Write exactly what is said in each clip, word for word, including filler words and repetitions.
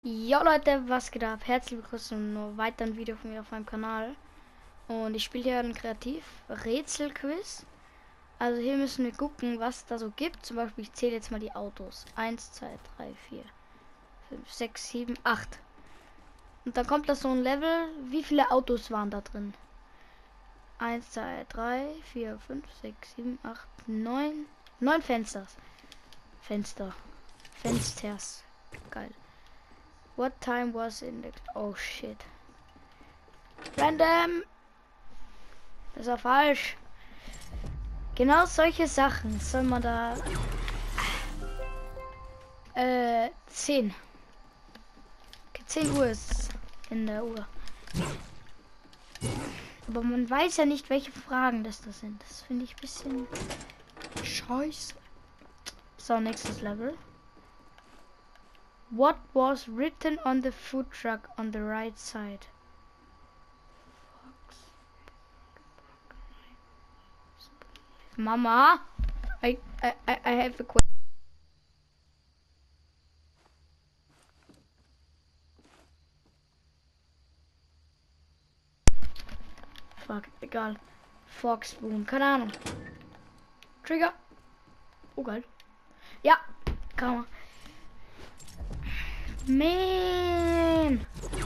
Ja Leute, was geht ab? Herzlich willkommen zu einem weiteren Video von mir auf meinem Kanal. Und ich spiele hier ein Kreativ-Rätsel-Quiz. Also hier müssen wir gucken, was da so gibt. Zum Beispiel, ich zähle jetzt mal die Autos. eins, zwei, drei, vier, fünf, sechs, sieben, acht. Und dann kommt da so ein Level. Wie viele Autos waren da drin? eins, zwei, drei, vier, fünf, sechs, sieben, acht, neun. neun Fenster. Fenster. Fensters. Geil. What time was in the... Oh shit. Random. Das ist ja falsch. Genau solche Sachen soll man da... Äh, zehn. Okay, zehn Uhr ist in der Uhr. Aber man weiß ja nicht, welche Fragen das da sind. Das finde ich ein bisschen... Scheiße. So, nächstes Level. What was written on the food truck on the right side? Mama, I I I have a question. Fuck, egal. Fork Spoon, keine Ahnung. Trigger. Oh geil. Ja, kann man. Man!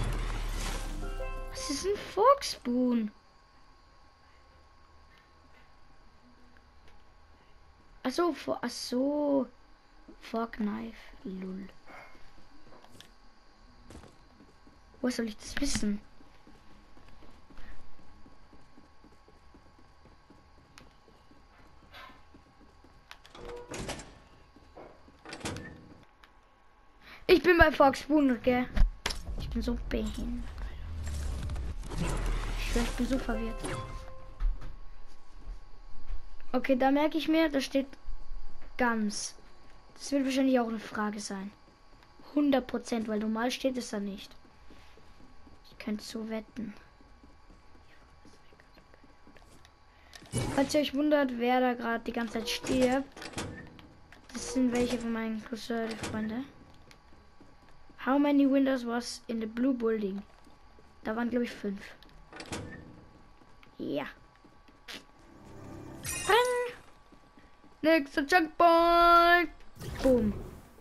Was ist ein Fork Spoon? Achso, ach so. Fork Knife. Lull. Wo soll ich das wissen? Ich bin bei Fork Spoon, okay? Ich bin so behindert. Ich, ich bin so verwirrt. Okay, da merke ich mir, da steht ganz. Das wird wahrscheinlich auch eine Frage sein. hundert Prozent, weil normal steht es da nicht. Ich könnte so wetten. Falls ihr euch wundert, wer da gerade die ganze Zeit stirbt, das sind welche von meinen Cousin-Freunde. How many windows was in the blue building? Da waren, glaube ich, fünf. Ja. Bang. Nächster Checkpoint. Boom.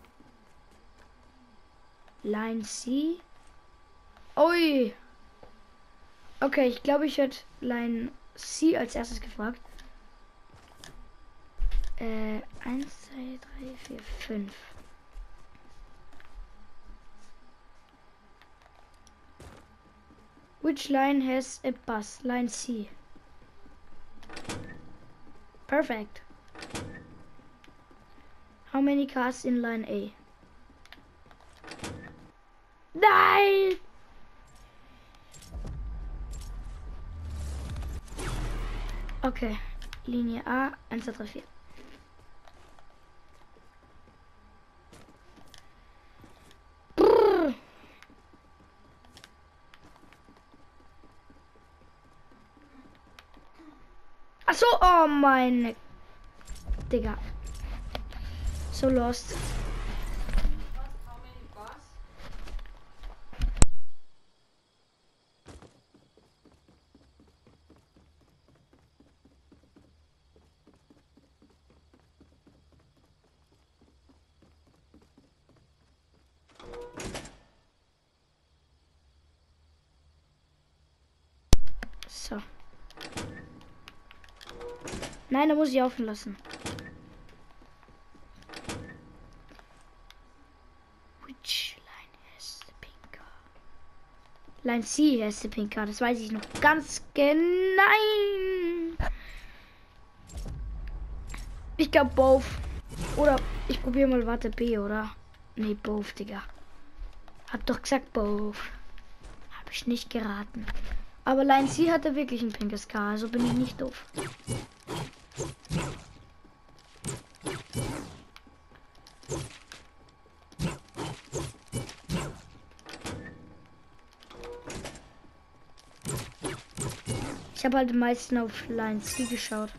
Line C. Ui. Okay, ich glaube, ich werde Line C als erstes gefragt. Äh, eins, zwei, drei, vier, fünf. Which line has a bus? Line C. Perfect. How many cars in line A? Nein! Okay. Linie A, eins, zwei, drei, vier. Achso, oh meine Digga. So lost. So. Nein, da muss ich offen lassen. Which line has the pink car? Line C has the pink car. Das weiß ich noch ganz genau. Ich glaube both. Oder ich probiere mal, warte, B, oder? Nee, both, Digga. Hab doch gesagt both. Habe ich nicht geraten. Aber Line C hatte wirklich ein pinkes Car, also bin ich nicht doof. Ich habe halt am meisten auf Line C geschaut.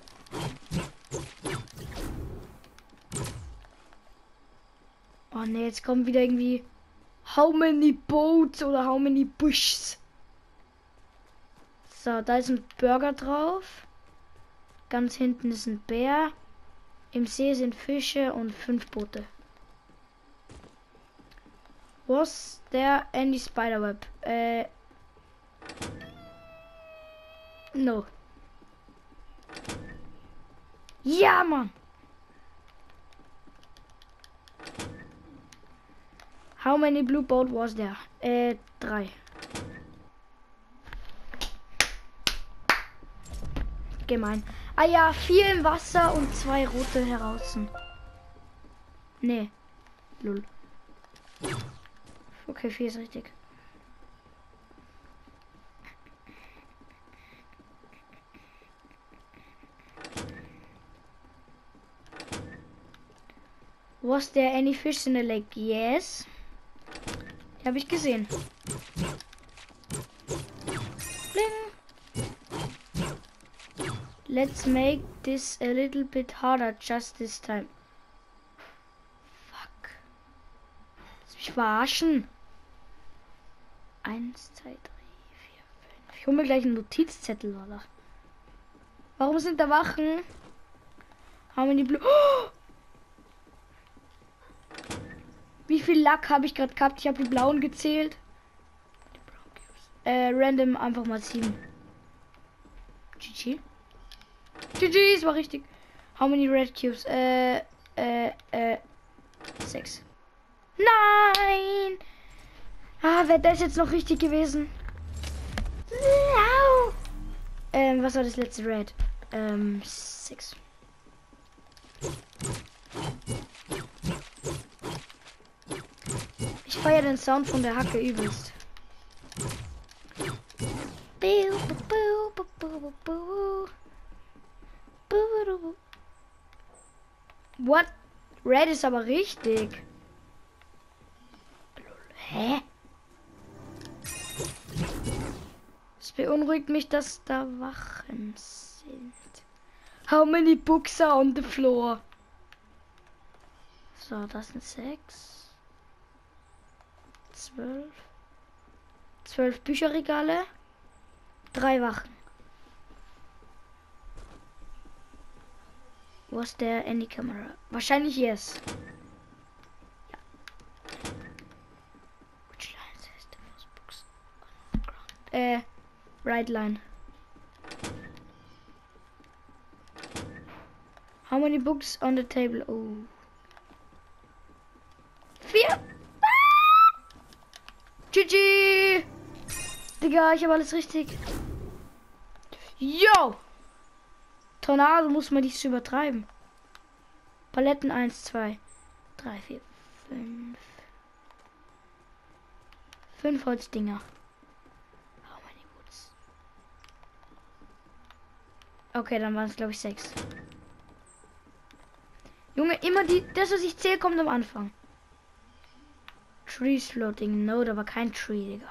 Oh ne, jetzt kommt wieder irgendwie How many boats oder how many bushes? So, da ist ein Burger drauf. Ganz hinten ist ein Bär. Im See sind Fische und fünf Boote. Was there any spiderweb? Äh. No. Ja, Mann. How many blue boat was there? Äh, drei. Gemein. Ah ja, vier im Wasser und zwei rote heraus. Nee. Lull. Okay, vier ist richtig. Was there any fish in the lake? Yes. Habe ich gesehen. Bling. Let's make this a little bit harder just this time. Fuck. Lass mich verarschen. Eins, zwei, drei, vier, fünf. Ich hole mir gleich einen Notizzettel, oder? Warum sind da Wachen? Haben wir die Blu... Oh! Wie viel Lack habe ich gerade gehabt? Ich habe die blauen gezählt. Äh, random einfach mal sieben. G G. G G, es war richtig. How many red cubes? Äh, äh, äh, sechs. Nein! Ah, wäre das jetzt noch richtig gewesen? No. Ähm, was war das letzte Red? Ähm, sechs. Ich feiere den Sound von der Hacke übelst. What? Red ist aber richtig. Hä? Es beunruhigt mich, dass da Wachen sind. How many books are on the floor? So, das sind sechs. Zwölf. Zwölf Bücherregale. Drei Wachen. Was there any camera? Wahrscheinlich yes. Ja. Which line says the first books on the ground? Äh, right line. How many books on the table? Oh. Vier. G G! Digga, ich habe alles richtig. Yo! Tornado muss man nicht so übertreiben. Paletten eins, zwei, drei, vier, fünf. Fünf Holzdinger. How many woods? Okay, dann waren es glaube ich sechs. Junge, immer die, das was ich zähle, kommt am Anfang. Trees floating. No, da war kein Tree, Digga.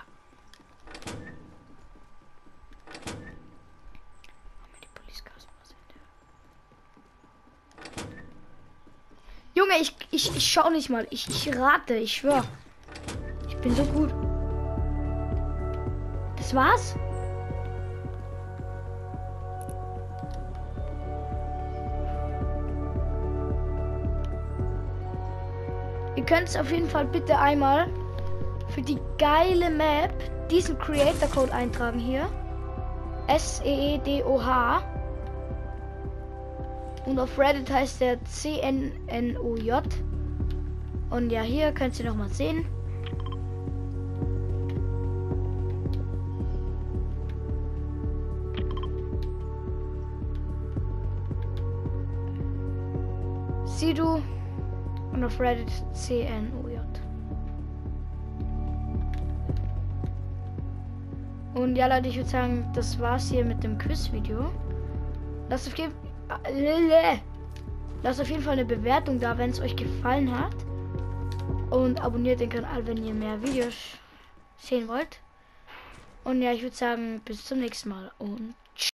Junge, ich, ich, ich schau nicht mal. Ich, ich rate, ich schwör. Ich bin so gut. Das war's? Ihr könnt es auf jeden Fall bitte einmal für die geile Map diesen Creator Code eintragen hier. S E E D O H. Und auf Reddit heißt der C N N O J. Und ja, hier könnt ihr noch mal sehen. Sieh du. Und auf Reddit C N O J. Und ja, Leute, ich würde sagen, das war's hier mit dem Quiz-Video. Lasst auf jeden Fall, lasst auf jeden Fall eine Bewertung da, wenn es euch gefallen hat. Und abonniert den Kanal, wenn ihr mehr Videos sehen wollt. Und ja, ich würde sagen, bis zum nächsten Mal und